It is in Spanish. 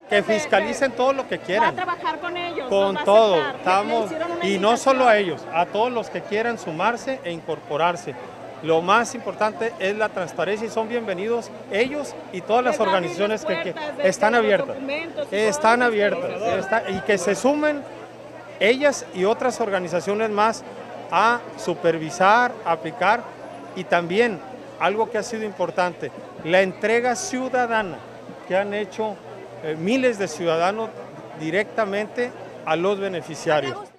que fiscalicen todo lo que Va a quieran. trabajar con ellos. Con los va a todo, aceptar. estamos, Le hicieron una y no solo a ellos, invitación. a todos los que quieran sumarse e incorporarse. Lo más importante es la transparencia y son bienvenidos ellos y todas las Les va a abrir organizaciones las que puertas de están los abiertas. documentos y Están todo. abiertas y que se sumen ellas y otras organizaciones más a supervisar, a aplicar y también algo que ha sido importante, la entrega ciudadana que han hecho miles de ciudadanos directamente a los beneficiarios.